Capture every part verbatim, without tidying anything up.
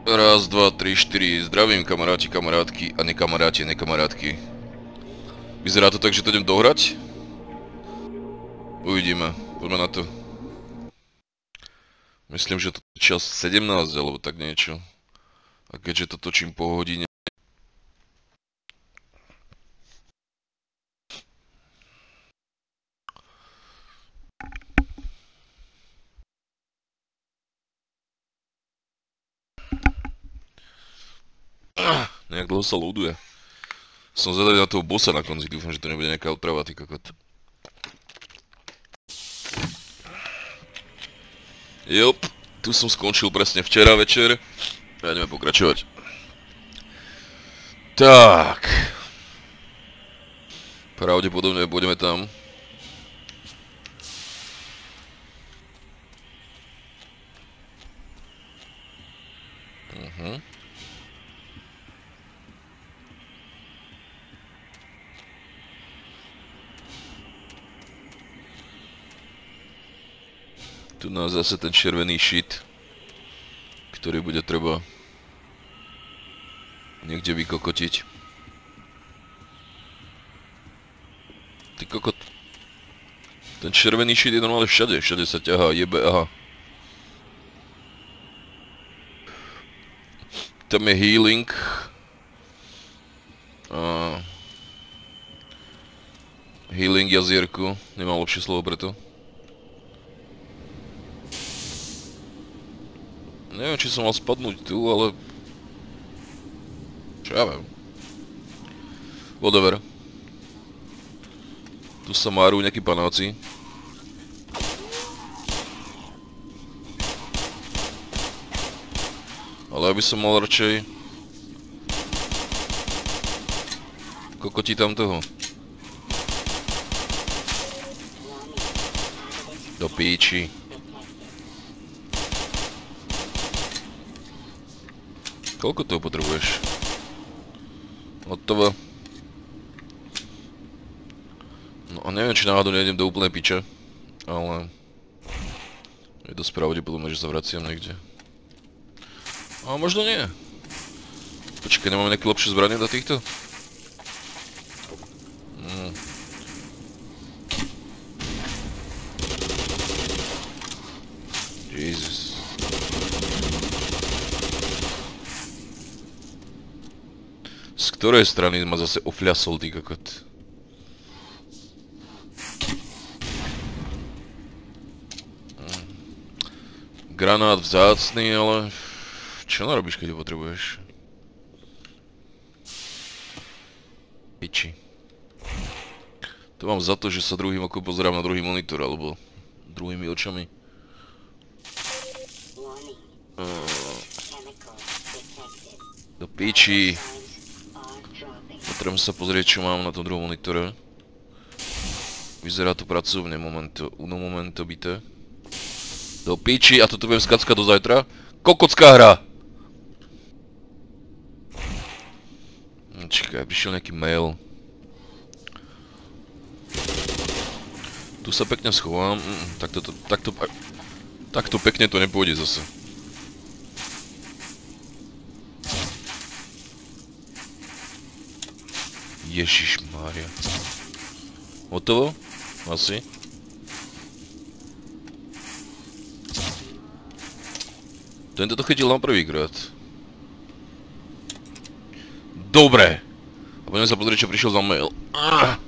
Raz, dva, tri, štyri. Zdravím kamaráti, kamarátky a nekamaráti, nekamarátky. Vyzerá to tak, že to idem dohrať? Uvidíme, poďme na to. Myslím, že to je čas sedemnásť alebo tak niečo. A keďže to točím po hodine... Nejak dlho sa loaduje. Som zvedavý na toho bossa na konci, dúfam, že to nebude nejaká odprava, ty kokot. Jop, tu som skončil presne včera večer. A ideme pokračovať. Tak. Pravdepodobne pôjdeme tam. Mhm. Tu nás zase ten červený shit, ktorý bude treba niekde vykokotiť. Ty kokot. Ten červený shit je normálne všade, všade sa ťahá, jebe, aha. Tam je healing. A... Healing jazierku, nemám lepšie slovo preto. Neviem, či som mal spadnúť tu, ale... Čo ja viem. Whatever. Tu sa márujú nejakí panáci. Ale ja by som mal radšej... Kokoti tam toho. Do píči. Koľko toho potrebuješ? Hotovo. No a neviem, či náhodou nejdem do úplnej piče. Ale... Je dosť pravdepodobné, že sa vraciam niekde. A možno nie. Počkaj, nemáme nejaké lepšie zbranie do týchto? Mm. Jesus. Z ktorej strany ma zase ofľasol, ty kokot? Granát vzácný, ale... Čo narobíš, keď ho potrebuješ? Piči. To mám za to, že sa druhým okom pozerám na druhý monitor, alebo... druhými očami. Do piči. Potrebujem sa pozrieť, čo mám na tom druhom monitore. Vyzerá to pracovne, momento, uno momento bité. Do piči, a toto budem skackať do zajtra. Kokocká hra! Čakaj, prišiel nejaký mail. Tu sa pekne schovám. Takto, takto, takto pekne to nepôjde zase. Ježišmária. Hotovo? Asi. Tento to chytil na prvýkrát. Dobre. A poďme sa pozrieť, čo prišiel za mail. Ah.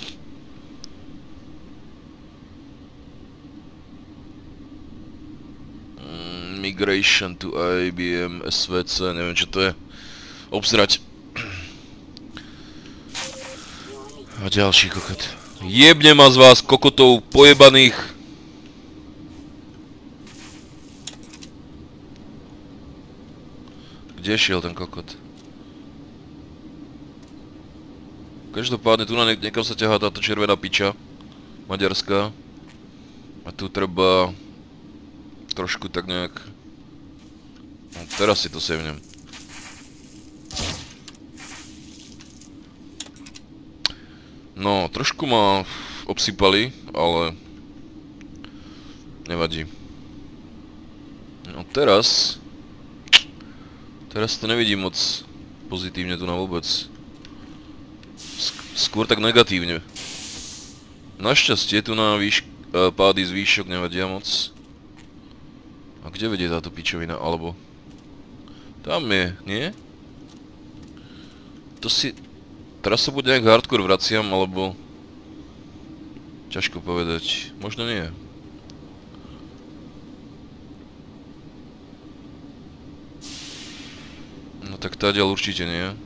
Migration to I B M, S V C, neviem čo to je. Obsrať. A ďalší kokot. Jebne ma z vás, kokotov pojebaných. Kde šiel ten kokot? Každopádne tu na niekam sa ťahá táto červená piča. Maďarská. A tu treba... Trošku tak nejak... No, teraz si to sevnem. No, trošku ma obsypali, ale nevadí. No teraz Teraz to nevidím moc pozitívne tu na vôbec. Skôr tak negatívne. Našťastie tu na výš pády z výšok nevedia moc. A kde vedie táto pičovina, alebo... Tam je, nie? To si... Teraz sa bude nejak hardcore vraciam, alebo... Ťažko povedať. Možno nie. No tak táďal určite nie.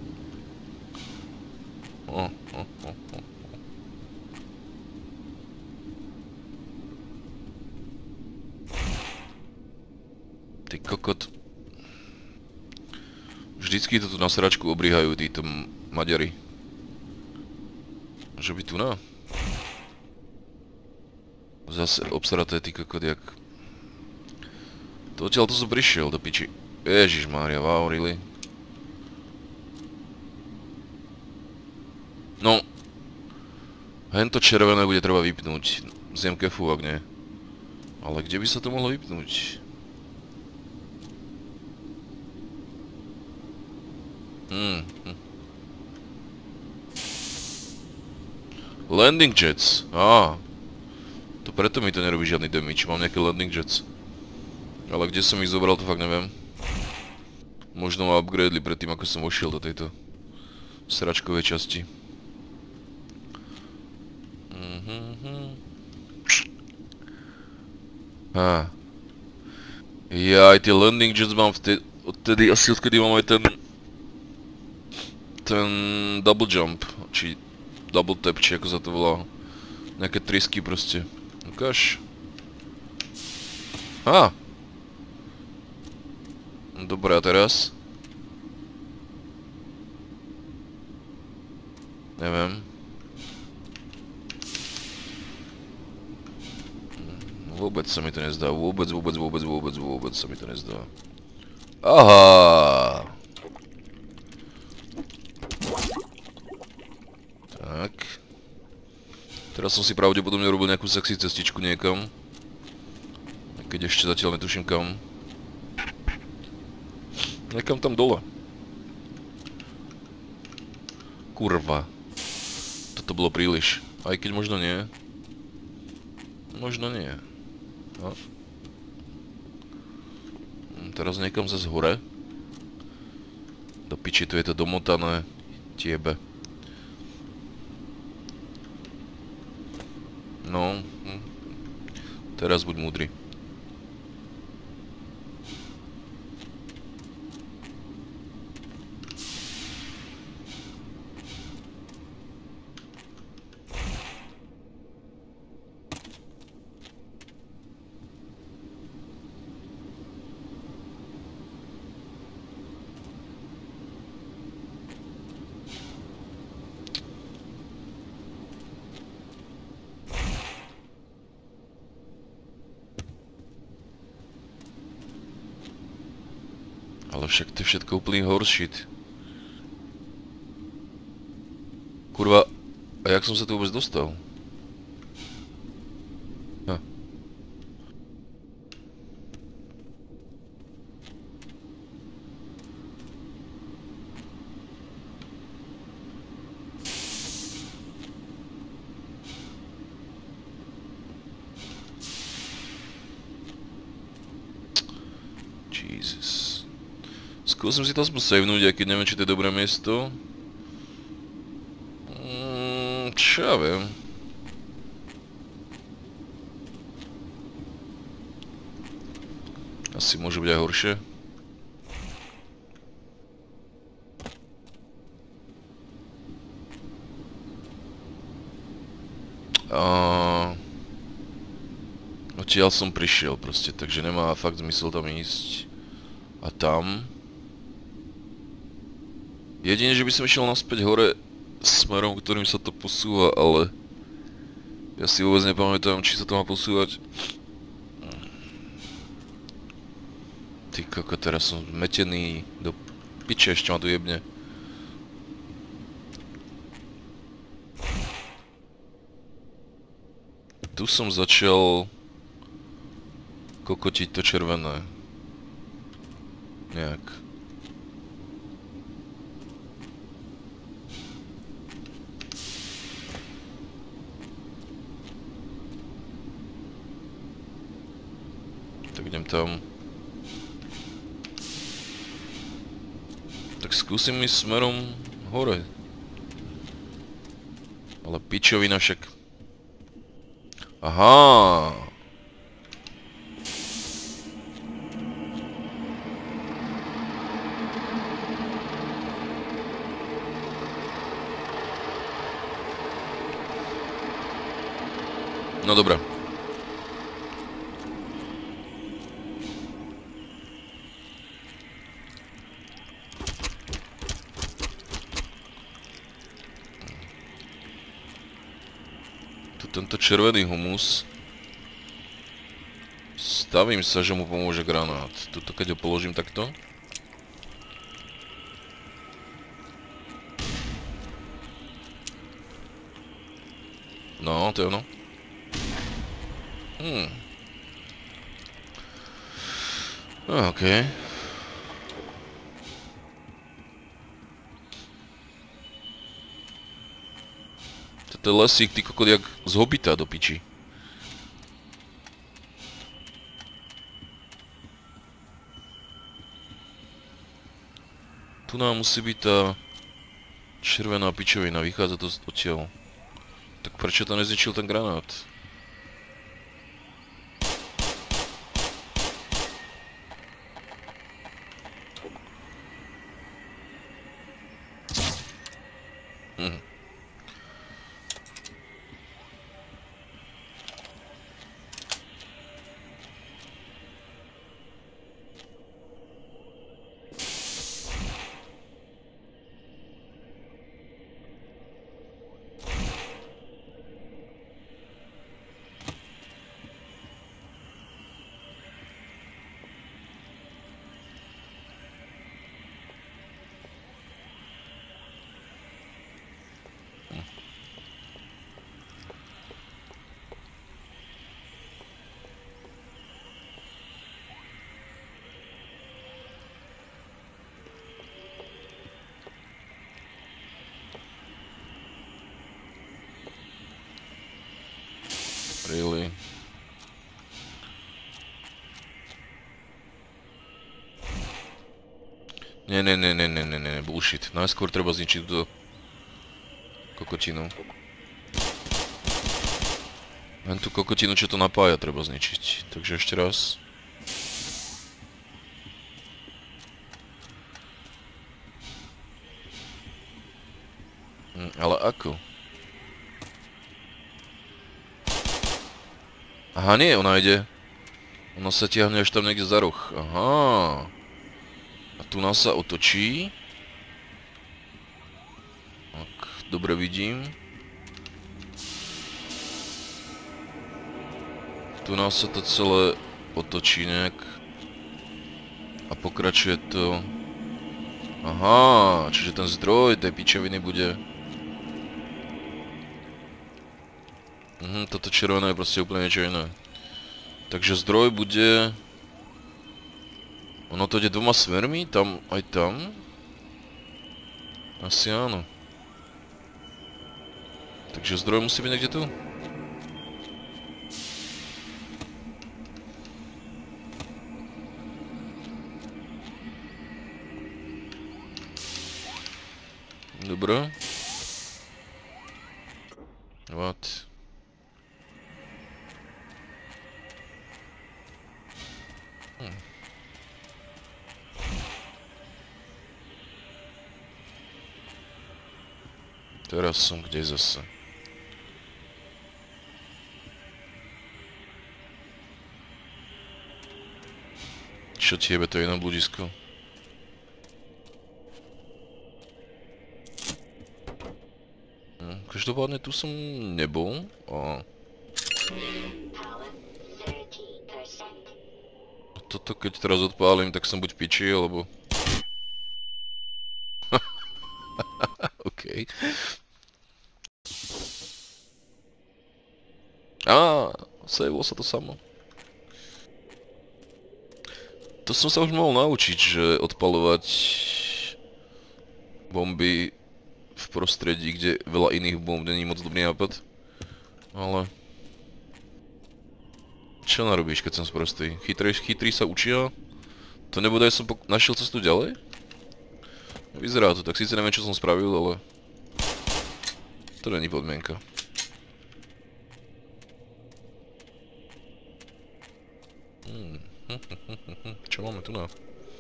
O, o, o, o. Ty kokot. Vždycky to tu na sračku obrihajú títo Maďari. Že by tu na... Zase obsraté ty kokot, jak... To odtiaľ to som prišiel do piči. Ježišmária, wow, really? No... Hento červené bude treba vypnúť. Zjem kefu, ak nie. Ale kde by sa to mohlo vypnúť? Hmm. Hm. Landing jets. Á. To preto mi to nerobí žiadny damage. Mám nejaké landing jets. Ale kde som ich zobral, to fakt neviem. Možno ma upgradeli predtým, ako som vošiel do tejto sračkovej časti. Á. Ja aj tie landing jets mám vtedy, odtedy asi odkedy mám aj ten... ten double jump, či double tap, či ako sa to volá. Nejaké trysky proste. Ukáž. Á. Dobre, a teraz? Neviem. Vôbec sa mi to nezdá, vôbec, vôbec, vôbec, vôbec, vôbec sa mi to nezdá. Aha. Tak. Teraz som si pravdepodobne robil nejakú sexy cestičku niekam. Keď ešte zatiaľ netuším kam. Niekam tam dole. Kurva. Toto bolo príliš. Aj keď možno nie. Možno nie. No. Teraz niekam zase hore. Do piči, tu je to domotané. Tiebe. No. Hm. Teraz buď múdry. Ale však to je všetko úplný horseshit. Kurva, a jak som sa tu vôbec dostal? Ha. Jesus. Skúsim si to aspoň savenúť, aj keď neviem, či to je dobré miesto. Mm, čo ja viem. Asi môže byť aj horšie. A... Odtiaľ som prišiel proste, takže nemá fakt zmysel tam ísť. A tam... Jedine, že by som išiel naspäť hore smerom, ktorým sa to posúva, ale... Ja si vôbec nepamätám, či sa to má posúvať. Ty koko, teraz som zmetený do piče, ešte ma tu jebne. Tu som začal... kokotiť to červené. Nejak. tam. Tak skúsim ísť smerom hore. Ale pičovina však. Aha. No dobré. Tu tento červený humus. Stavím sa, že mu pomôže granát. Tuto keď ho položím takto. No, to je ono. Hmm. No, okej. Okay. Toto je lesík, ty kokot, jak z Hobita do piči. Tu nám musí byť tá červená pičovina, vychádza to odtiaľ. Tak prečo to nezničil ten granát? Hm. Really? Nie, nie, nie, nie, nie, nie, nie, bullshit. Najskôr treba zničiť túto kokotinu. Len tú kokotinu, čo to napája, treba zničiť. Takže ešte raz. Hm, ale ako? Aha, nie, ona ide. Ona sa tiahne až tam niekde za roh. Aha. A tu nás sa otočí. Tak, dobre vidím. Tu nás sa to celé otočí nejak. A pokračuje to. Aha, čiže ten zdroj tej pičoviny bude... Mhm, toto červené je proste úplne niečo iné. Takže zdroj bude... Ono to ide dvoma smermi, tam aj tam. Asi áno. Takže zdroj musí byť niekde tu. Dobre. What? Hm. Teraz som kde zase? Čo tiebe, to je jedno bludisko? Hm, každopádne tu som nebol a... Toto keď teraz odpálim, tak som buď piči, alebo... Okej. Á, sejlo sa to samo. To som sa už mohol naučiť, že odpaľovať bomby v prostredí, kde veľa iných bomb není moc dobrý nápad. Ale... Čo narobíš, keď som sprostý? Chytrý, chytrý sa učia? To nebodaj som našiel cestu ďalej? Vyzerá to, tak síce neviem, čo som spravil, ale... To není podmienka. Hmm. Čo máme tu na?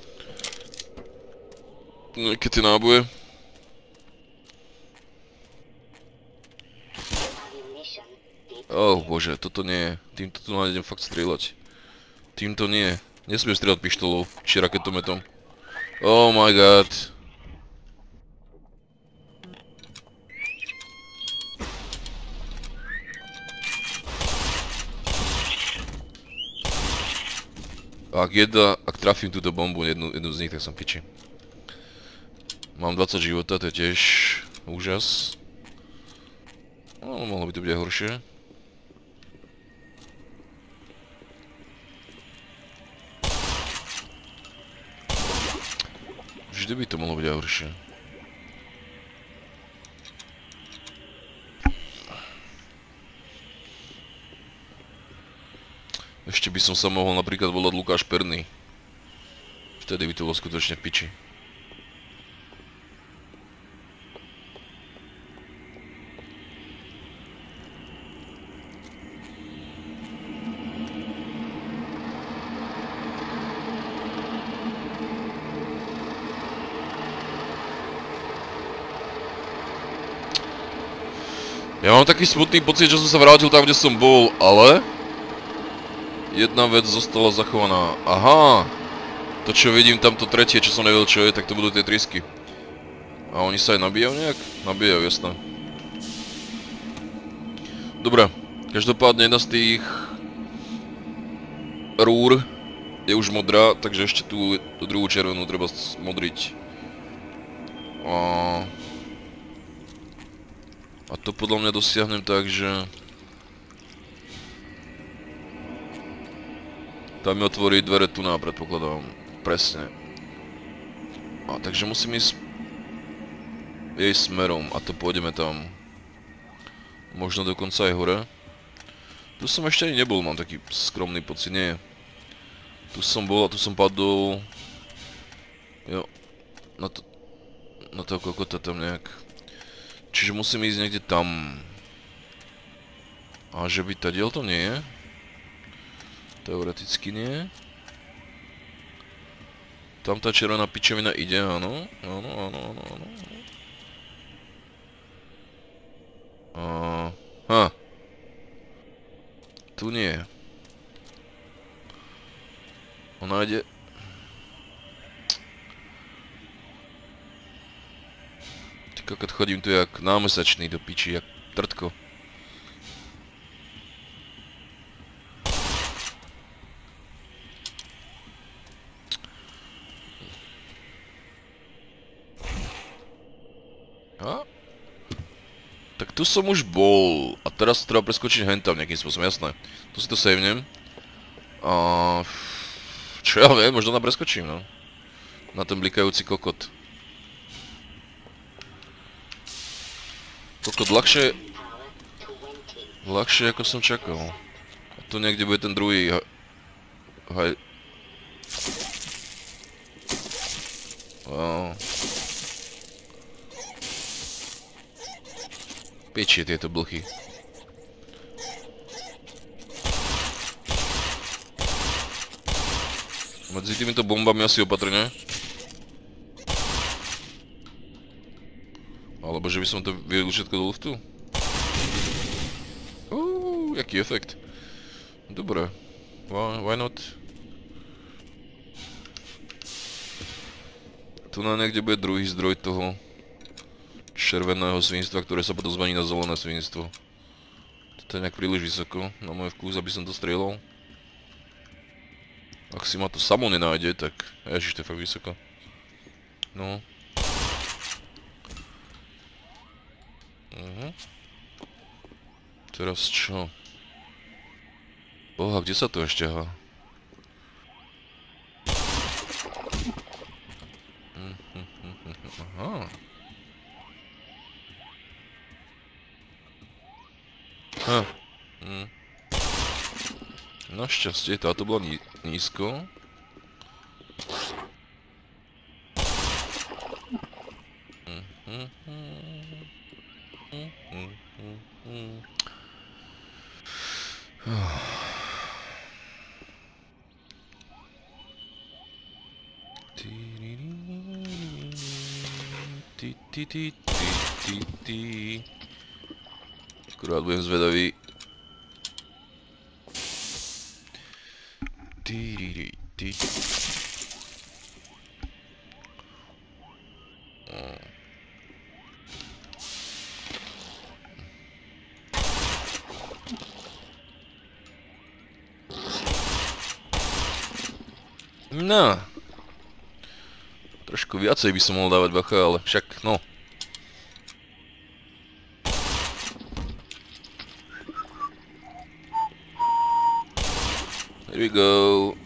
Nejaké tie náboje. Oh bože, toto nie je. Týmto tu nájdem fakt strieľať. Týmto nie. Nesmiem strieľať pištolou, či raketometom. Oh my god. Ak jedna, ak trafím túto bombu, jednu, jednu z nich, tak som piči. Mám dvadsať života, to je tiež úžas. No, mohlo by to byť aj horšie. Vždy by to mohlo byť aj horšie. Ešte by som sa mohol napríklad volať Lukáš Perný. Vtedy by to bolo skutočne v piči. Ja mám taký smutný pocit, že som sa vrátil tam, kde som bol, ale... Jedna vec zostala zachovaná. Aha! To čo vidím, tamto tretie, čo som nevedel čo je, tak to budú tie trysky. A oni sa aj nabíjajú nejak? Nabíjajú, jasné. Dobre, každopádne jedna z tých... rúr je už modrá, takže ešte tú, tú druhú červenú treba modriť. A... A to podľa mňa dosiahnem tak, že... Tam mi otvorí dvere tu na, predpokladám. Presne. A takže musím ísť... jej smerom a to pôjdeme tam. Možno dokonca aj hore. Tu som ešte ani nebol, mám taký skromný pocit, nie. Tu som bol a tu som padol... Jo. Na to... Na toho kokota tam nejak. Čiže musím ísť niekde tam. A že by tadiaľ to nie je? Teoreticky nie. Tam tá červená pičovina ide, áno. Áno, áno, áno, áno. Aha. Tu nie. Ona ide... Ty kokot, chodím tu jak námesačný do piči, jak trtko. A? Tak tu som už bol a teraz treba preskočiť hentam nejakým spôsobom, jasné. Tu si to savenem. A... Čo ja viem, možno tam preskočím, no. Na ten blikajúci kokot. Kokot ľahšie... Ľahšie ako som čakal. A tu niekde bude ten druhý... Haj... Wow. Piči tieto blchy. Medzi týmito bombami asi opatrne. Alebo že by som to vyhodil všetko do luftu? Uuu, jaký efekt. Dobre. Why, why not? Tu na niekde bude druhý zdroj toho červeného svinstva, ktoré sa potom zmení na zelené svinstvo. Toto je nejak príliš vysoko na môj vkus, aby som to strieľal. Ak si ma to samo nenájde, tak... Ježiš, to je fakt vysoko. No. Mhm. Teraz čo? Boha, kde sa to ešte há? Aha. Ha. Hm. Našťastie, táto bola ní nízko. Akurát budem zvedavý. No. Trošku viacej by som mohol dávať bacha, ale však, no. Here we go.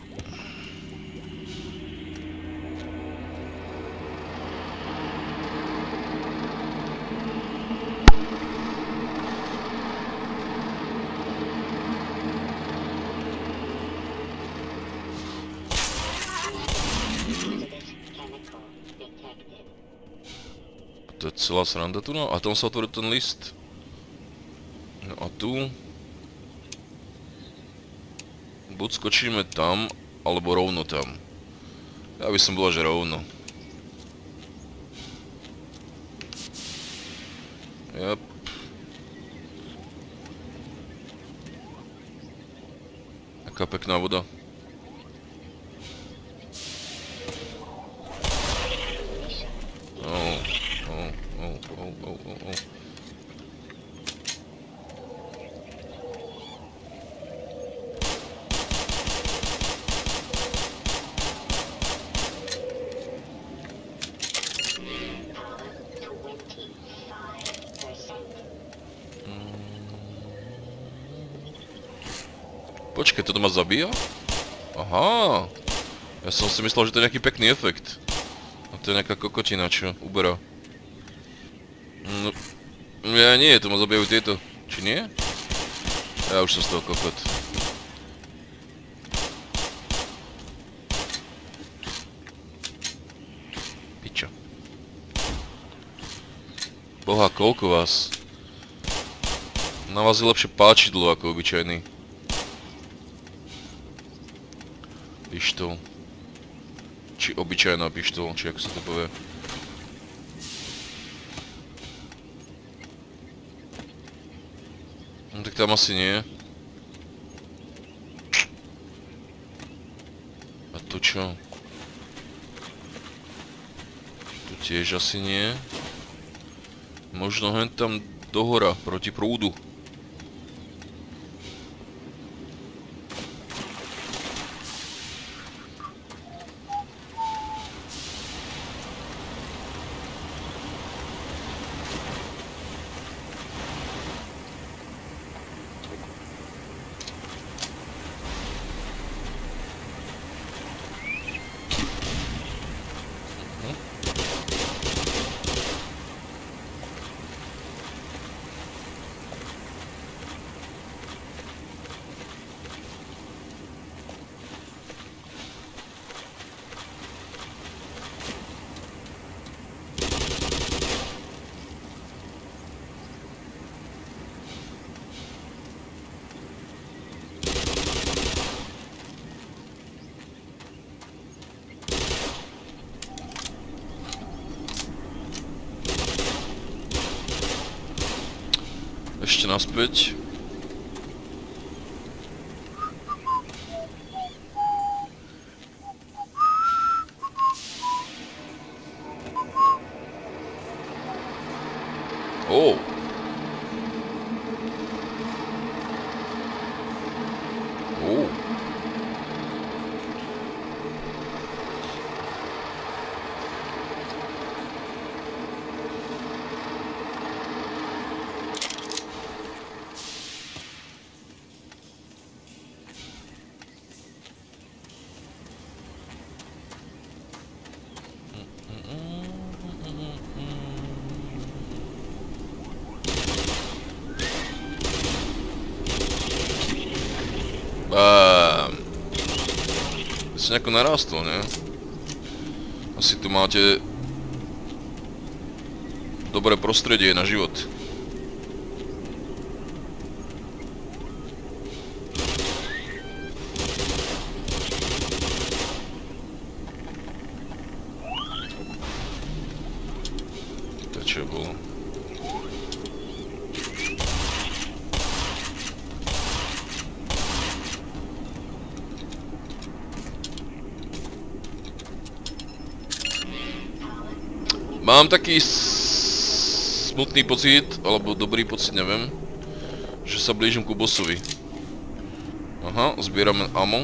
To je celá sranda tu, no. A tam sa otvoril ten list. No a tu... Buď skočíme tam, alebo rovno tam. Ja by som bola, že rovno. Jep. Aká pekná voda. Oh, oh, oh, oh, oh, oh, oh. Počkej, toto ma zabíja? Aha. Ja som si myslel, že to je nejaký pekný efekt. A to je nejaká kokotina, čo uberá. No, ja nie, to ma zabijajú tieto. Či nie? Ja už som z toho kokot. Pičo. Boha, koľko vás? Na vás je lepšie páčidlo ako obyčajný pištol. Či obyčajná pištol, či ako sa to povie. No tak tam asi nie. A tu čo? Tu tiež asi nie. Možno hen tam dohora, proti prúdu. Ešte naspäť. Ó. Ó. asi nejako narástol, nie? Asi tu máte dobré prostredie na život. To čo bolo? Mám taký smutný pocit, alebo dobrý pocit, neviem, že sa blížim ku bossovi. Aha, zbierame ammo.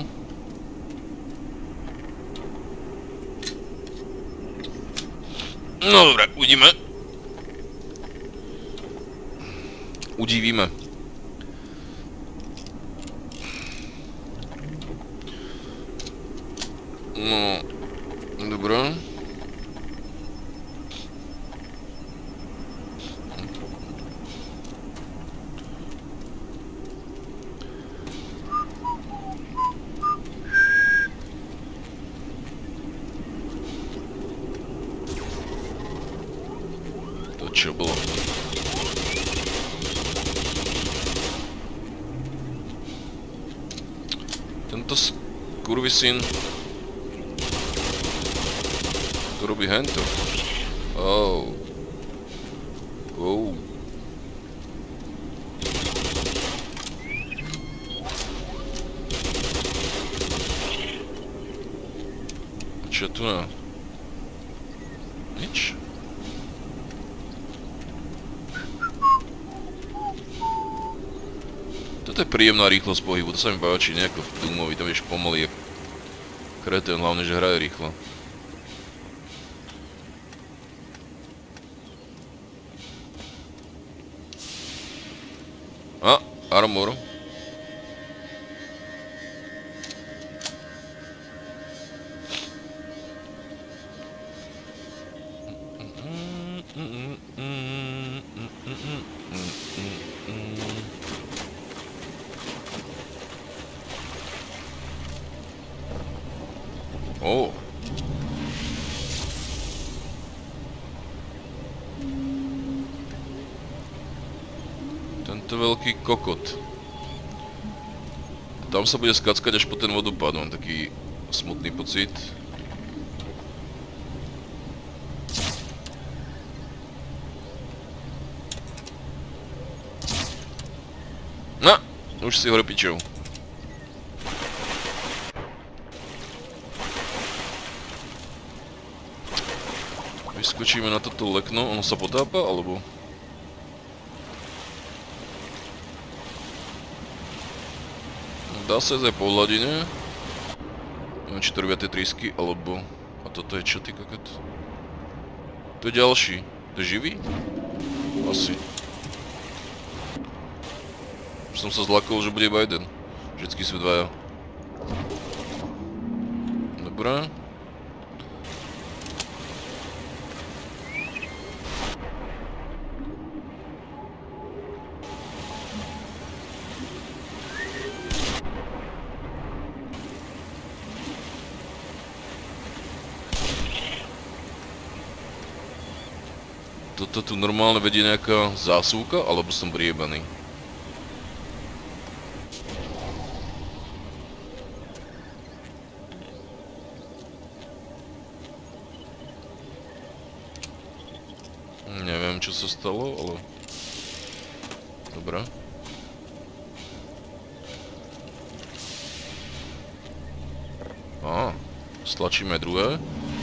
No dobre, uvidíme. Udivíme. No, dobré. Čo bolo? Tento skurvisyn to robí hento. Oh. Wow. Čo tu na? Nič? Toto je príjemná rýchlosť pohybu, to sa mi páči, nejako v Doomovi, tam vieš pomaly, jak kretén, hlavne, že hraje rýchlo. A, armor. Oh. Tento veľký kokot. Tam sa bude skackať až po ten vodopád, mám taký smutný pocit. No, už si hore pičou. Vyskočíme na toto lekno, ono sa potápa, alebo? Dá sa ísť aj po hladine. Neviem, či to robia tie trysky, alebo... A toto je čo, ty kokot? To je ďalší. To je živý? Asi. Už som sa zlakol, že bude iba jeden. Vždycky sú dvaja. Dobré. Toto tu normálne vedie nejaká zásuvka, alebo som priebaný? Neviem, čo sa stalo, ale... Dobre. Á, stlačíme druhé.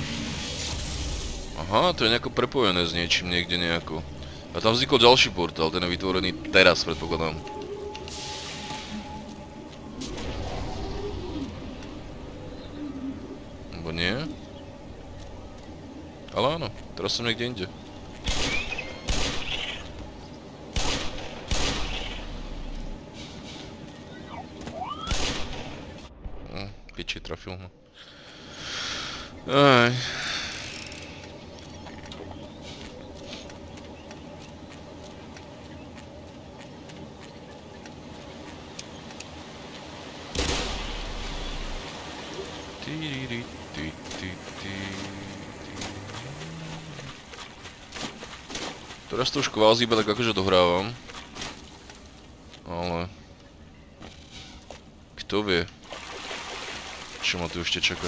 Aha, to je nejako prepojené s niečím niekde nejako. A tam vznikol ďalší portál, ten je vytvorený teraz, predpokladám. Alebo nie? Ale áno, teraz som niekde inde. Hm, piči, trafil ma. Aj. Teraz to už kvázi iba tak akože dohrávam. Ale... Kto vie? Čo ma tu ešte čaká?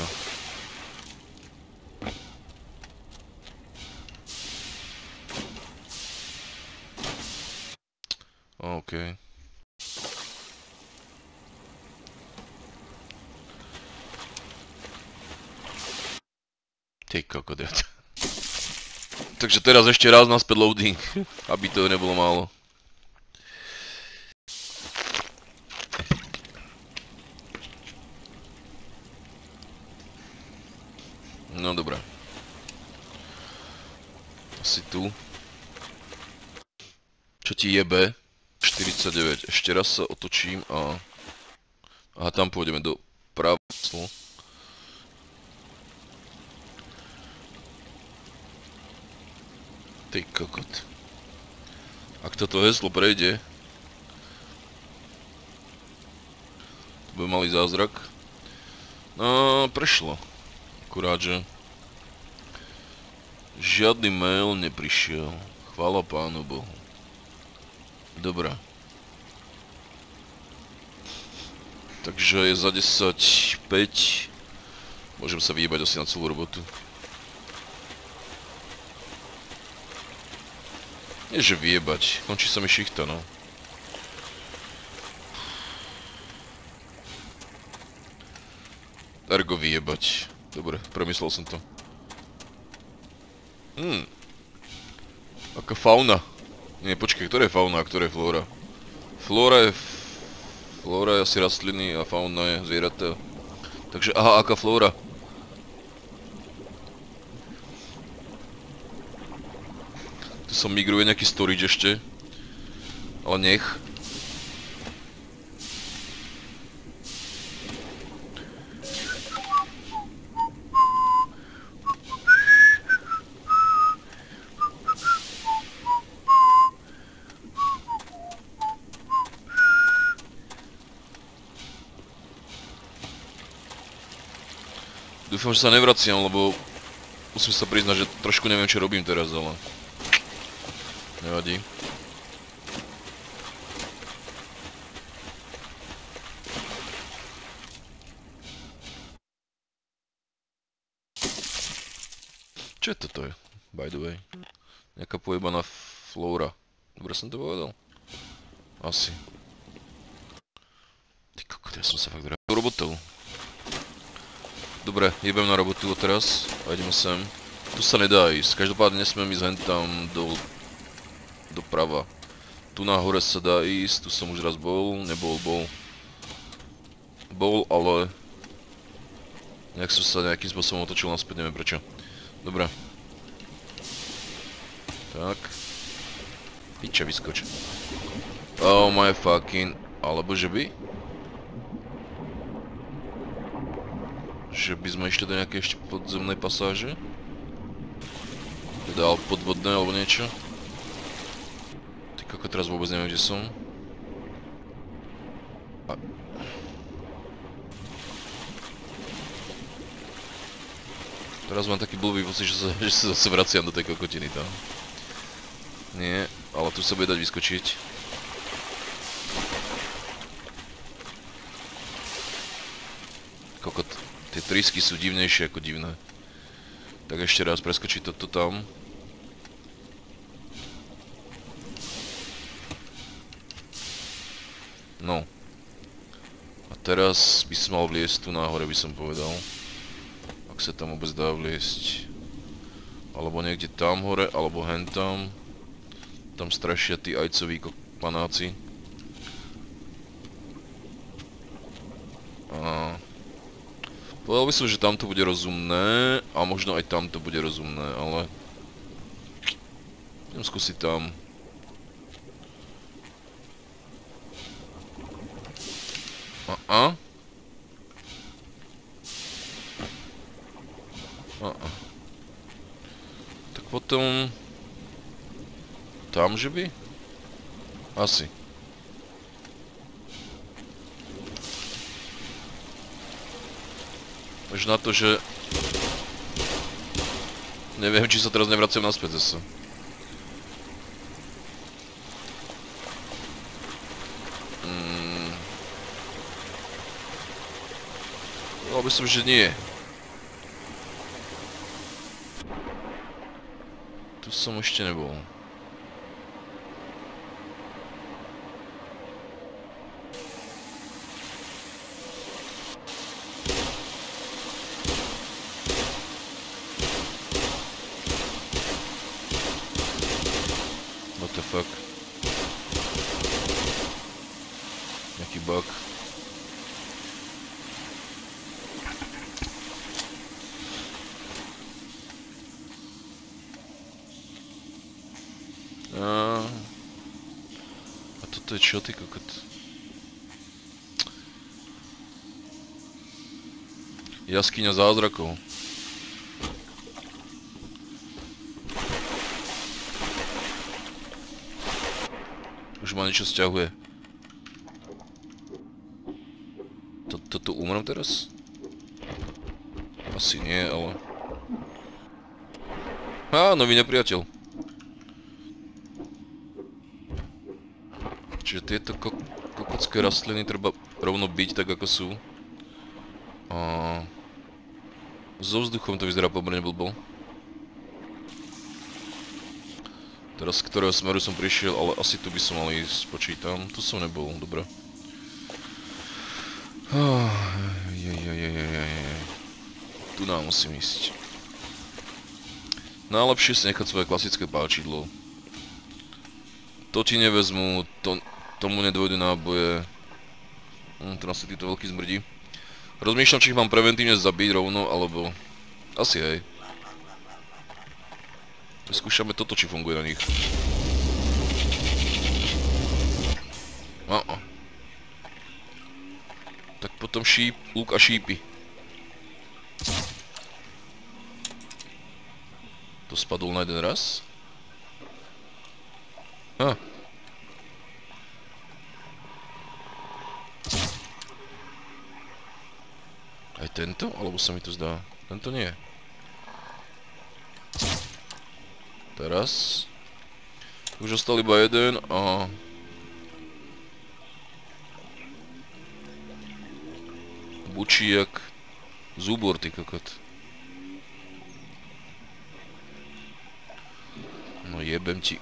OK. Ty kokodiat. Takže teraz ešte raz naspäť loading, aby to nebolo málo. No dobré. Asi tu. Čo ti jebe? štyridsaťdeväť. Ešte raz sa otočím a... Aha, tam pôjdeme do práva. Ty kokot. Ak toto heslo prejde, to bude malý zázrak. No, prešlo. Akurát, že žiadny mail neprišiel. Chvála Pánu Bohu. Dobre. Takže je za desať päť. Môžem sa vyjebať asi na celú robotu. Nie, že vyjebať. Končí sa mi šichta, no. Ergo vyjebať. Dobre, premyslel som to. Hmm. Aká fauna. Nie, počkej, ktorá je fauna a ktorá je flóra? Flóra je... Flóra je asi rastliny a fauna je zvieratá. Takže, aha, aká flóra? Tu sa migruje nejaký storage ešte. Ale nech. Dúfam, že sa nevraciam, lebo musím sa priznať, že trošku neviem, čo robím teraz, ale... Nevadí. Čo je toto je? By the way. Nejaká pojebaná flóra. Dobre som to povedal? Asi. Ty kokot, ja som sa fakt robil robotou. Dobre, jebem na robotu teraz a ideme sem. Tu sa nedá ísť, každopádne nesmiem ísť hen tam do... doprava. Tu nahore sa dá ísť, tu som už raz bol, nebol, bol. Bol, ale... Nejak som sa nejakým spôsobom otočil naspäť, neviem prečo. Dobre. Tak. Piča, vyskoč. Oh my fucking... Alebo že by? Že by sme išli do nejakej ešte podzemnej pasáže? Teda podvodné alebo niečo? Ty koko, teraz vôbec neviem, kde som. A... Teraz mám taký blbý pocit, že sa, že sa zase vraciam do tej kokotiny tam. Nie, ale tu sa bude dať vyskočiť. Kokot. Tie trysky sú divnejšie ako divné. Tak ešte raz preskočiť toto tam. No. A teraz by som mal vliesť tu nahore, by som povedal. Ak sa tam vôbec dá vliesť. Alebo niekde tam hore, alebo hen tam. Tam strašia tí ajcoví panáci. A... Povedal by som, že tamto bude rozumné a možno aj tamto bude rozumné, ale... Idem skúsiť tam. A-a. A-a. Tak potom... Tam, že by? Asi. Až na to, že... Neviem, či sa teraz nevraciam naspäť zase. Povedal by som, že nie. Tu som ešte nebol. What the fuck? Nejaký bug. A toto je čo, ty kokot? Jaskyňa zázrakov. Už ma niečo sťahuje. Toto umrem teraz? Asi nie, ale... Á, nový nepriateľ. Čiže tieto ko kokocké rastliny treba rovno byť tak ako sú. A... So vzduchom to vyzerá pomerne blbo. Teraz z ktorého smeru som prišiel, ale asi tu by som mal ísť, počítam. Tu som nebol, dobre. Tu nám musím ísť. Najlepšie si nechať svoje klasické páčidlo. To ti nevezmu, to, tomu nedôjdu náboje. Hm, tu nás sa títo veľký zmrdí. Rozmýšľam, či ich mám preventívne zabiť rovno, alebo... Asi hej. Skúšame toto, či funguje na nich. Á. Tak potom šíp, luk a šípy. To spadol na jeden raz. Á. Aj tento? Alebo sa mi to zdá? Tento nie. Teraz. Už ostal iba jeden a... Bučí jak... Zúbor, ty kokot. No jebem ti.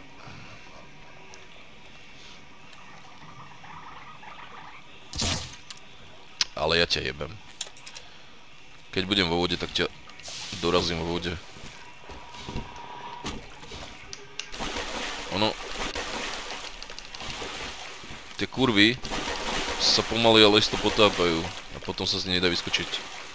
Ale ja ťa jebem. Keď budem vo vode, tak ťa dorazím vo vode. Ono... Tie kurvy sa pomaly ale isto potápajú a potom sa z nej nedá vyskočiť.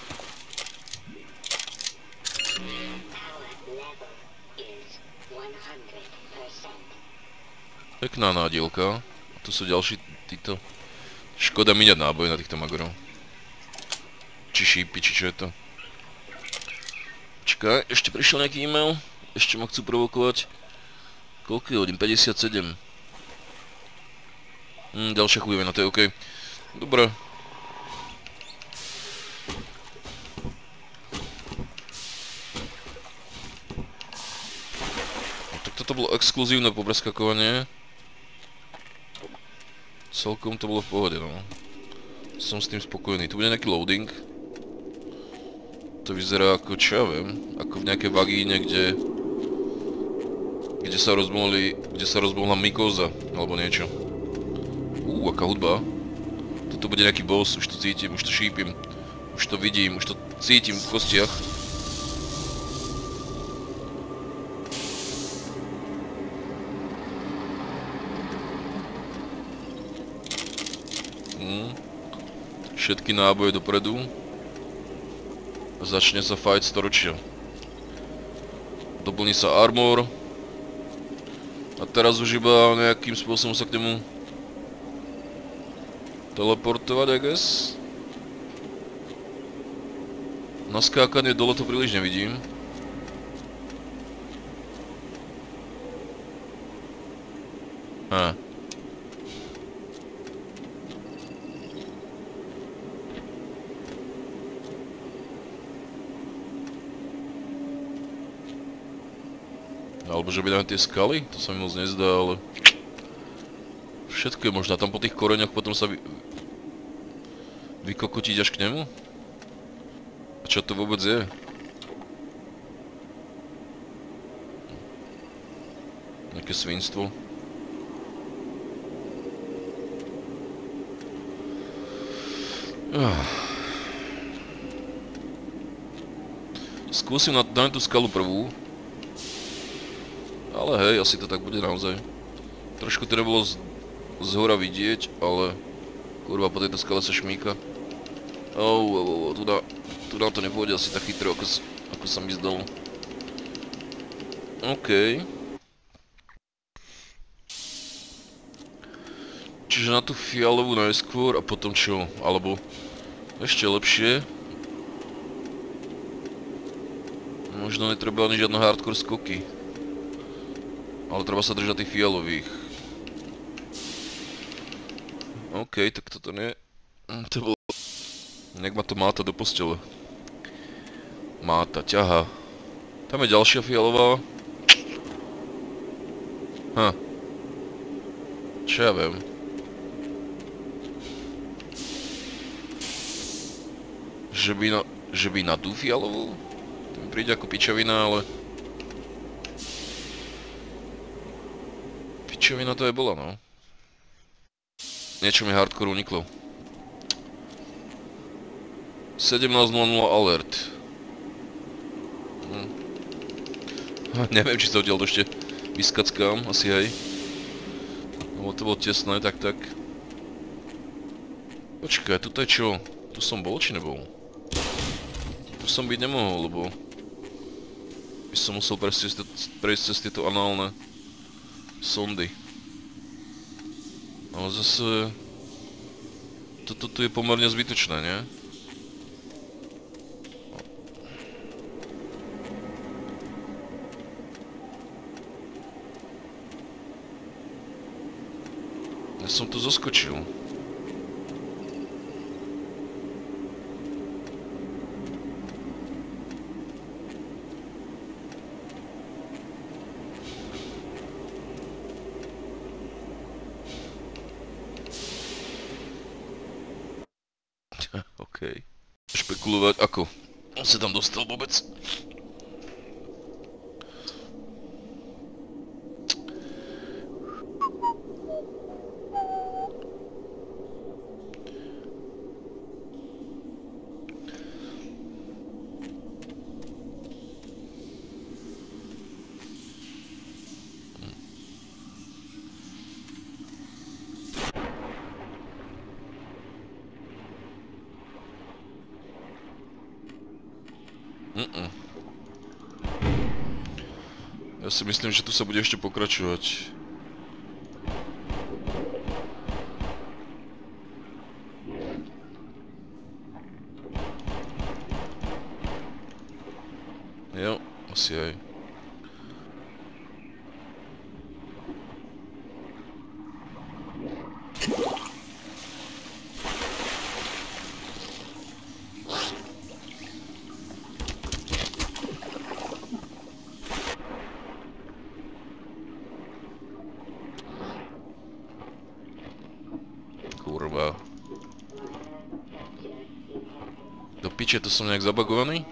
Pekná nádielka. A tu sú ďalší títo... Škoda míňať náboje na týchto magorov. Či šípy, či čo je to. Počkaj, ešte prišiel nejaký e-mail. Ešte ma chcú provokovať. Koľko je hodín? päťdesiatsedem. Hm, ďalšia chujovina, to je OK. Dobre. No, tak toto bolo exkluzívne popreskakovanie. Celkom to bolo v pohode, no. Som s tým spokojný. Tu bude nejaký loading. To vyzerá ako, čo ja viem, ako v nejakej vagíne, kde... Kde sa rozmohli... Kde sa rozmohla mykóza, alebo niečo. Uuu, aká hudba. Toto bude nejaký boss, už to cítim, už to šípim. Už to vidím, už to cítim v kostiach. Hm. Všetky náboje dopredu. Začne sa fight storočia. Doplní sa armor. A teraz už iba nejakým spôsobom sa k nemu teleportovať, I guess. Na skákanie dole to príliš nevidím. Á. Alebo že by dáme tie skaly? To sa mi moc nezdá, ale... Všetko je možná, tam po tých koreňoch potom sa vy... vykokotiť až k nemu? Čo to vôbec je? Nejaké svinstvo. Skúsim na, na tú skalu prvú. Ale hej, asi to tak bude naozaj. Trošku to nebolo z, z hora vidieť, ale kurva, po tejto skale sa šmíka. Oh, oh, oh, tu, na, tu na to nepôjde asi tak chytro, ako, ako sa mi zdalo. OK. Čiže na tú fialovú najskôr a potom čo? Alebo ešte lepšie. Možno netreba ani žiadne hardcore skoky. Ale treba sa držať tých fialových. OK, tak toto nie. To bolo... Nech ma to máta do postele. Máta, ťaha. Tam je ďalšia fialová. Ha. Čo ja viem. Že by na... Že by na tú fialovú? To mi príde ako pičovina, ale... Pičovina to aj bola, no. Niečo mi hardcore uniklo. sedemnásť nula nula alert. Hm. Neviem, či sa odtiaľ to ešte vyskackám, asi hej. Lebo to bolo tesné, tak tak. Počkaj, tuto je čo? Tu som bol, či nebol? Tu som byť nemohol, lebo... by som musel prejsť cez tieto análne sondy. Ale zase... Toto tu je pomerne zbytočné, nie? Ja som tu zoskočil. OK. Špekulovať ako? On sa tam dostal vôbec? Mm-mm. Ja si myslím, že tu sa bude ešte pokračovať. Jo, asi aj. Kurva. Do piče, to som nejak zabagovaný?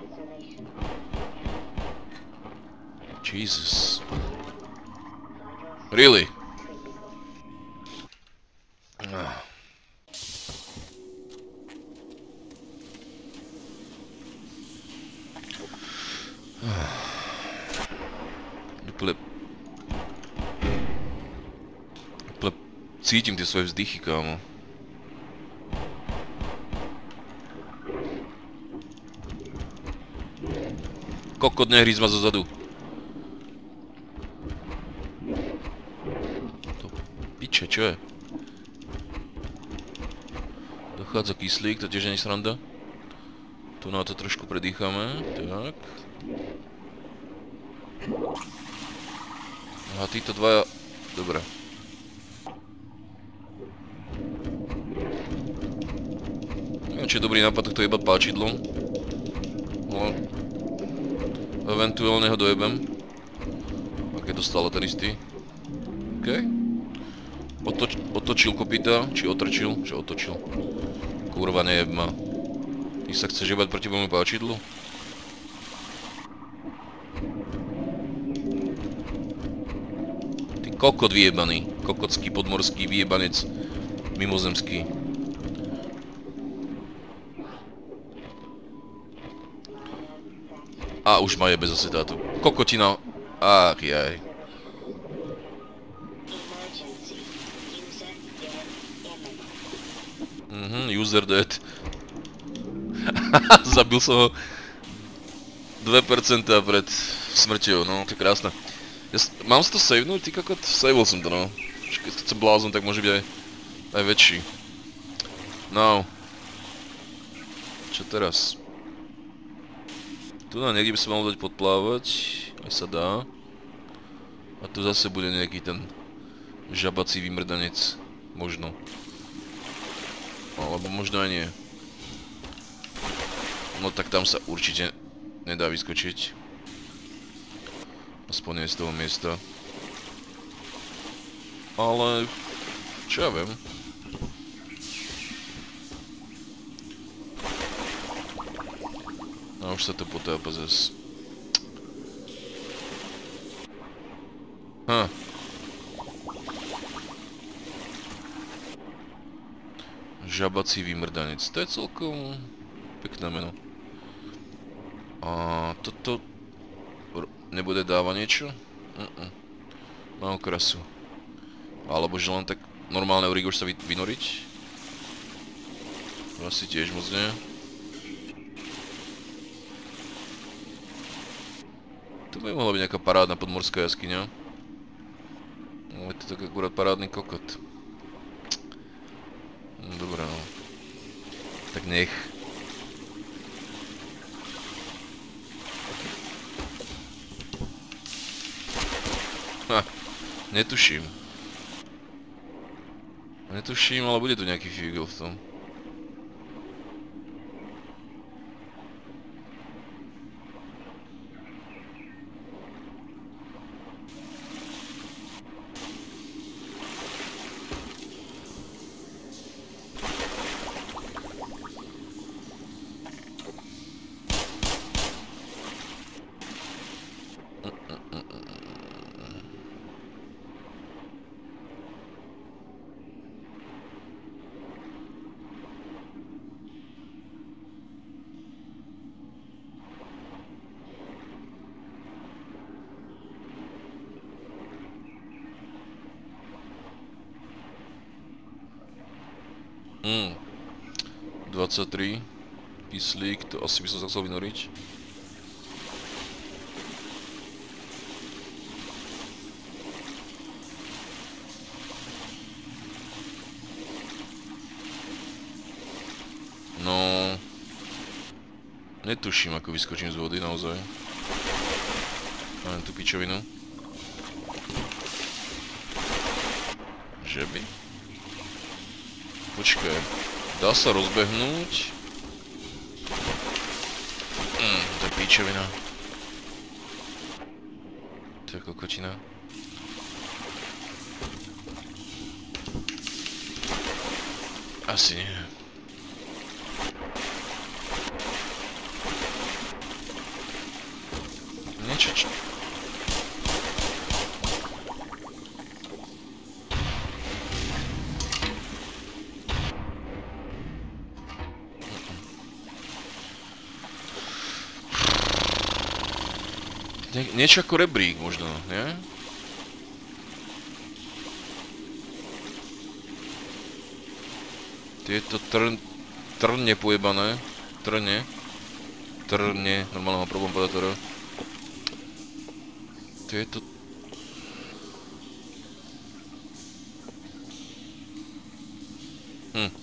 Jesus. Really? Ah. Ah. Úplne... Úplne cítim tie svoje vzdychy, kámo. Kokot, nehríz ma zozadu. To piče, čo je? Dochádza kyslík, to tiež nie je sranda. Tu na to trošku predýchame, tak. A títo dvaja... Dobre. Neviem, či je dobrý nápad takto jebať páčidlom. No. Eventuálne ho dojebem. Ak je to stále ten istý. OK. Otoč, otočil kopita, či otrčil? Čo otočil? Kurva, nejeb ma. Ich sa chceš jebať proti môjmu páčidlu? Ty kokot vyjebaný. Kokotský, podmorský, vyjebanec. Mimozemský. A už ma jebe zase táto kokotina. Ach jaj. Mhm, user dead. Zabil som ho dve percentá pred smrťou, no to je krásne. Ja, mám si to savenúť, ty kokot? Saveol som to, no. Keď chce blázon, tak môže byť aj, aj väčší. No. Čo teraz? Tu na niekde by sa malo dať podplávať, aj sa dá. A tu zase bude nejaký ten žabací vymrdanec, možno. Alebo možno aj nie. No tak tam sa určite nedá vyskočiť. Aspoň nie z toho miesta. Ale... čo ja viem. A už sa to potápa zas. Ha. Žabací vymrdanec. To je celkom pekné meno. A toto nebude dávať niečo? Uh-uh. Mám krasu. Alebo že len tak normálne origo už sa vynoriť? To asi tiež moc nie. To by mohla byť nejaká parádna podmorská jaskyňa. No je to tak akurát parádny kokot. No dobré no. Tak nech. Ha, netuším. Netuším, ale bude tu nejaký figel v tom. Hmm. dvadsaťtri. Kyslík, to asi by som sa chcel vynoriť. No... netuším, ako vyskočím z vody, naozaj. Mám tú pičovinu. Že by? Počkaj, dá sa rozbehnúť? Mm, to je píčovina. To je kokotina. Asi nie. Niečo čo... Nie, niečo ako rebrík možno, nie? Tieto trn... trne pojebané. Trne. Trne, normálne mám problém povedať to. Tieto... Hm.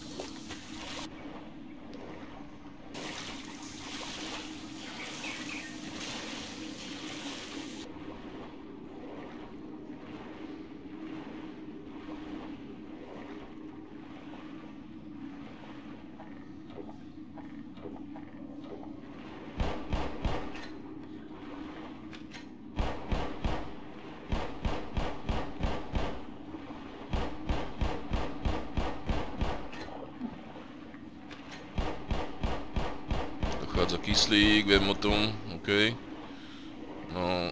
vychádza kyslík, viem o tom, okej. No...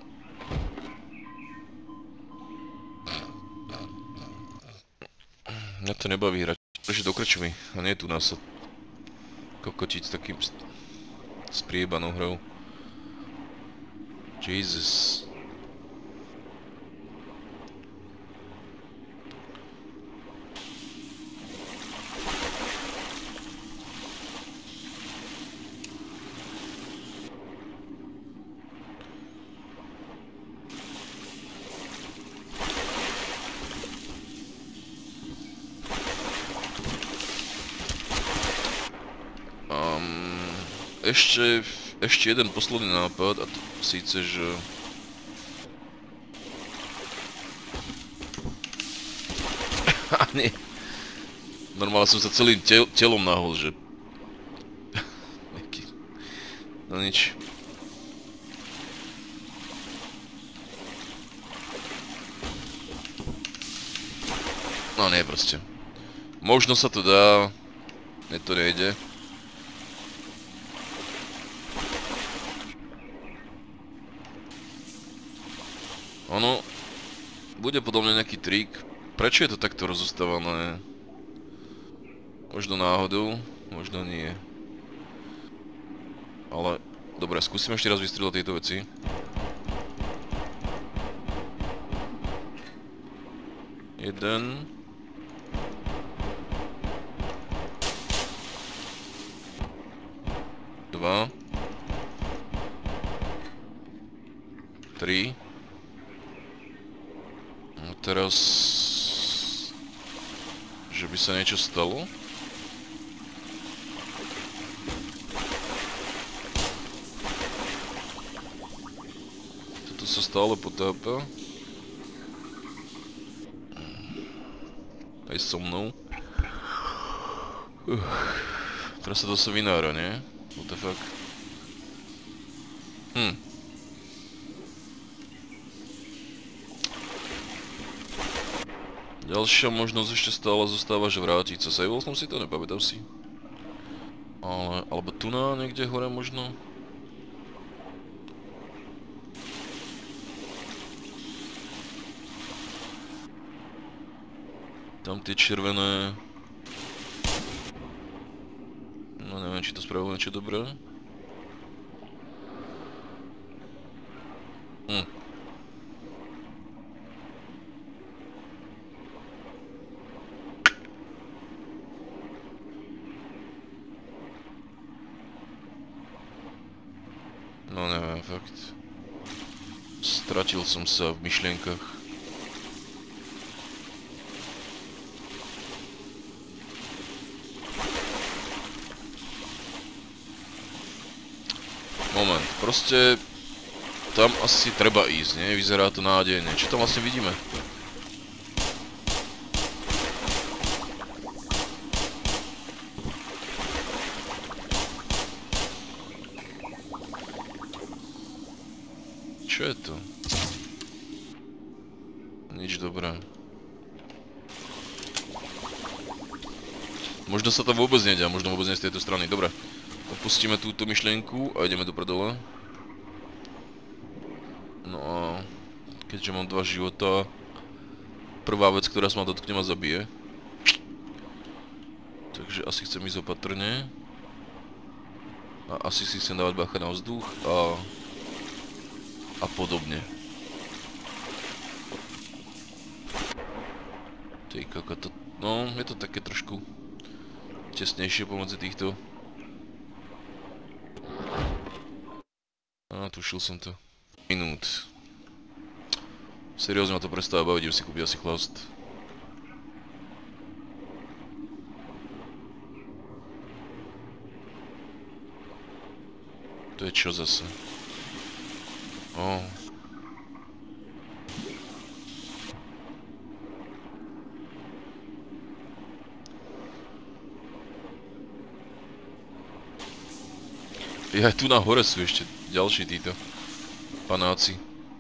Mňa to nebaví hrať. Prečo do krčmy a nie tu nás sa kokotiť s takým spriebanou hrou. Jesus. Ešte, ešte jeden posledný nápad, a to síce, že... Ha, nie. Normálne som sa celým tel telom nahol, že... No nič. No nie, proste. Možno sa to dá... Mne to nejde. Ono, bude podobne nejaký trik. Prečo je to takto rozostávané? Možno náhodou, možno nie. Ale, dobre, skúsim ešte raz vystrieľať tieto veci. Jeden. Dva. Tri. Teraz, že by sa niečo stalo. Toto sa stále potápa. Aj so mnou. Uh, teraz sa to sa vynára, nie? What the fuck? Hm. Ďalšia možnosť ešte stále zostáva, že vrátiť sa. Saveol som si to, nepamätám si. Ale, alebo tu na niekde hore možno. Tam tie červené... No neviem, či to spravilo niečo dobré. Hm. No neviem, fakt. Stratil som sa v myšlienkach. Moment, proste... Tam asi treba ísť, nie? Vyzerá to nádejne. Čo tam vlastne vidíme? Čo je to? Nič dobré. Možno sa to vôbec nedia, možno vôbec nie z tejto strany. Dobre. Opustíme túto myšlienku a ideme do prdele. No a... Keďže mám dva života... Prvá vec, ktorá sa ma dotkne, ma zabije. Takže asi chcem ísť opatrne. A asi si chcem dávať bacha na vzduch a... A podobne. Tej kaka to... No, je to také trošku... tesnejšie pomedzi týchto. Á, tušil som to. Minút. Seriózne ma to prestáva baviť, idem si kúpiť asi chlast. To je čo zase? Oh. Ja, tu na hore sú ešte ďalší títo panáci.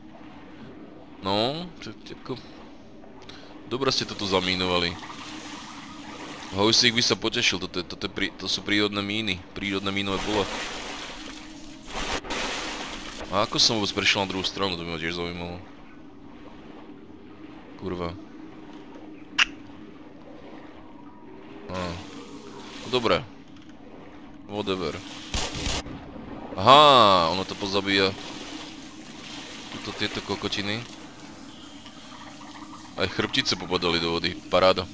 No, tako... Dobre ste toto zamínovali. Hojsík by sa potešil, toto, je, toto, je, to sú prírodné míny, prírodné mínové pole. A ako som vôbec prešiel na druhú stranu, to by ma tiež zaujímalo. Kurva. Á. No dobre. Whatever. Aha, ono to pozabíja. Tuto tieto kokotiny. Aj chrbtice popadali do vody, paráda.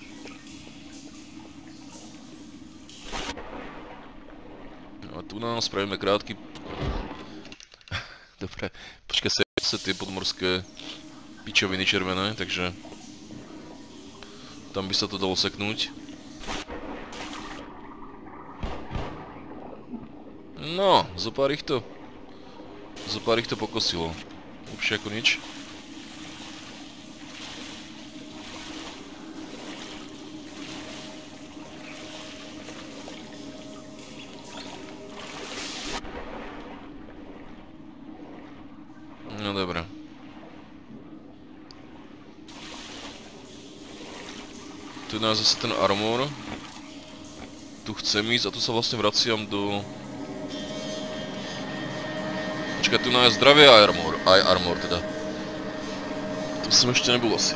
No a tu nám spravíme krátky... Dobre, počkaj sa tie podmorské pičoviny červené, takže... Tam by sa to dalo seknúť. No, zopár ich to... Zopár ich to pokosilo. Lepšie ako nič. No dobré. Tu je nás zase ten armor. Tu chcem ísť a tu sa vlastne vraciam do... Počkaj, tu je zdravie aj armor, aj armor teda. Tu som ešte nebol asi.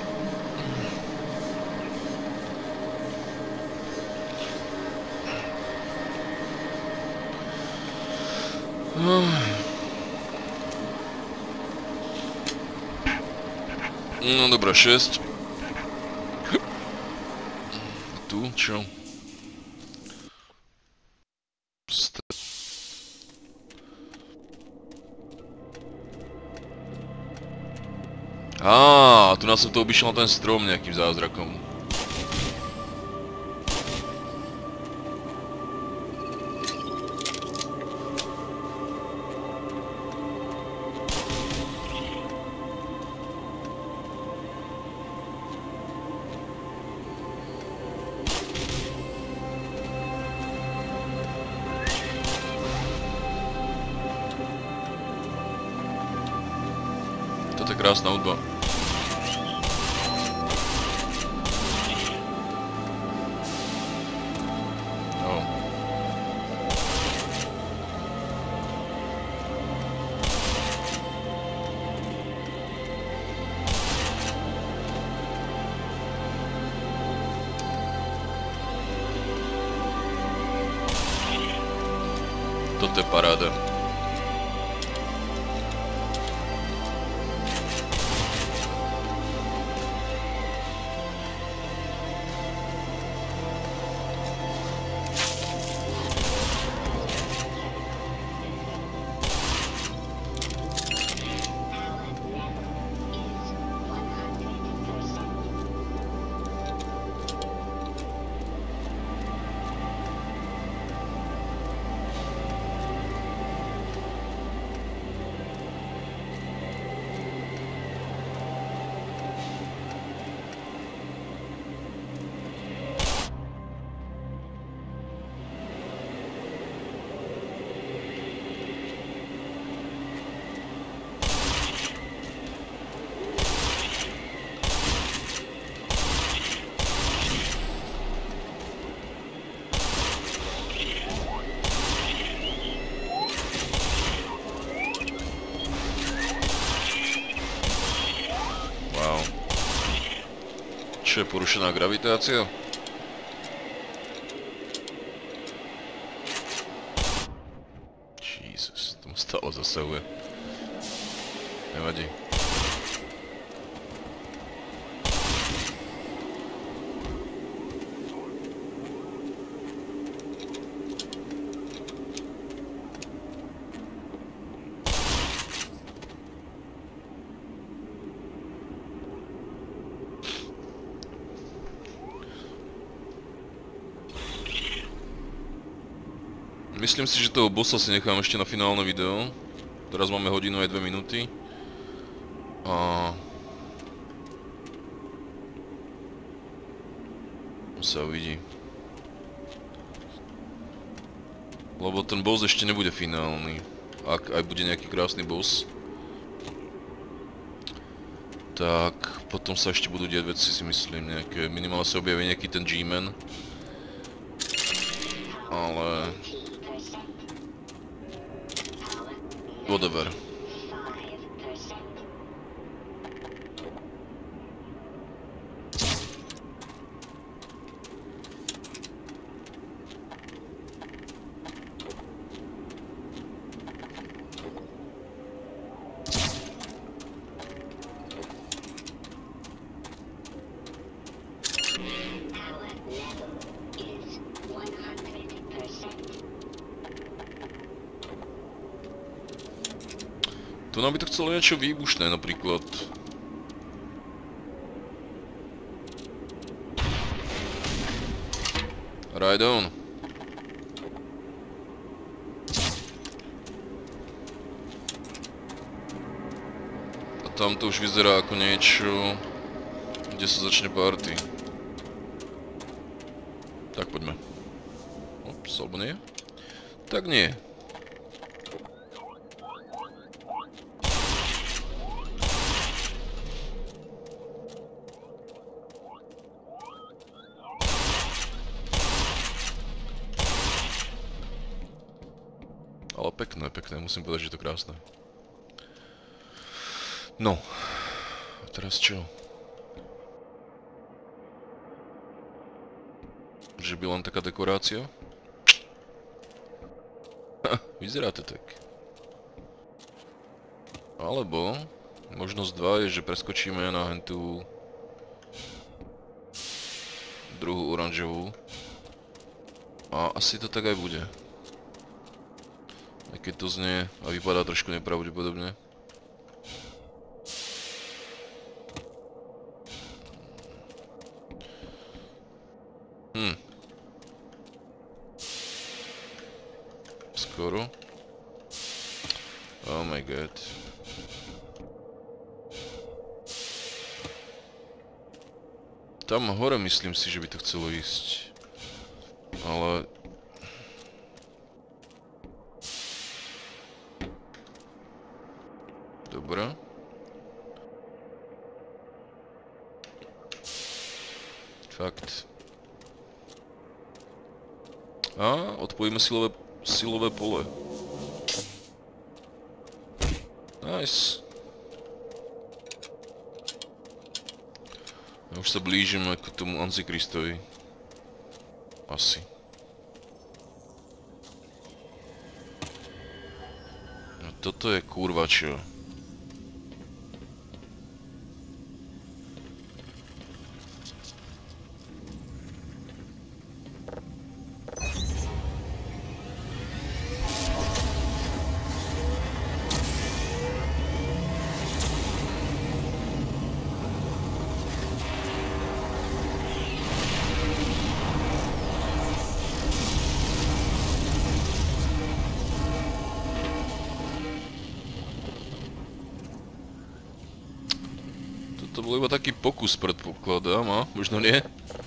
No dobré, šesť. Tu, čo? Á, tu nás som to obišiel na ten strom nejakým zázrakom. Toto je krásna hudba. Toto je paráda. Čo je porušená gravitácia? Jesus, to mu stále zasahuje. Nevadí. Myslím si, že toho bossa si nechám ešte na finálne video. Teraz máme hodinu aj dve minúty. A... sa uvidí. Lebo ten boss ešte nebude finálny. Ak aj bude nejaký krásny boss, tak potom sa ešte budú diať veci, si myslím, nejaké, minimálne sa objaví nejaký ten G-Man. Ale... whatever. Možno by to chcelo niečo výbušné napríklad. Right on. A tam to už vyzerá ako niečo, kde sa začne party. Tak poďme. Ops, alebo nie? Tak nie. Ale pekné, pekné, musím povedať, že je to krásne. No. A teraz čo? Že by len taká dekorácia? Ha, vyzerá to tak. Alebo možnosť dva je, že preskočíme na hentú druhú oranžovú. A asi to tak aj bude. Aj keď to znie a vypadá trošku nepravdepodobne. Hm. Skoro. Oh my god. Tam hore myslím si, že by to chcelo ísť. Ale... Dobre. Fakt. A odpojíme silové, silové pole. Nice. Ja už sa blížim k tomu Antikristovi. Asi. No toto je kurva čo. To bol iba taký pokus, predpokladám, a? Možno nie?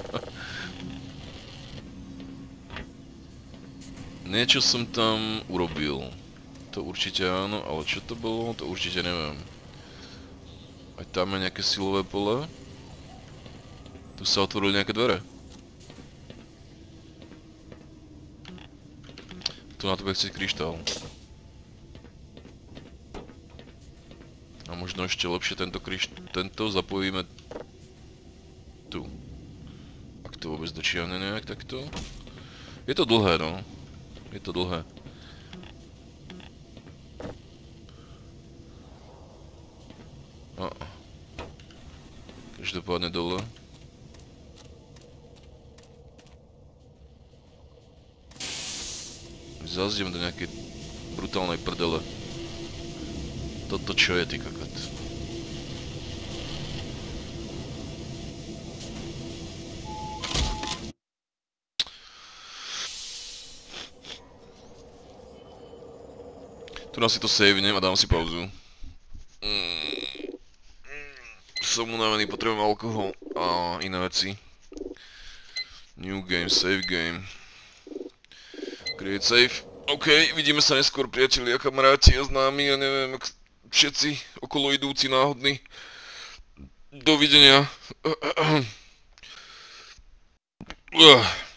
Niečo som tam urobil. To určite áno, ale čo to bolo, to určite neviem. Aj tam je nejaké silové pole. Tu sa otvorili nejaké dvere. Tu na to bude chcieť kryštál. A možno ešte lepšie tento kryš... tento zapojíme tu. Ak to vôbec dočiahne nejak takto. Je to dlhé, no. Je to dlhé. A. Každopádne dole. Zase idem do nejakej brutálnej prdele. Toto čo je, ty kokot? Tu nás si to savenem a dám si pauzu. Mm. Som unavený, potrebujem alkohol a iné veci. New game, save game. Create save. OK, vidíme sa neskôr, priatelia, kamaráti a známi, ja neviem, všetci okolo idúci náhodní. Dovidenia.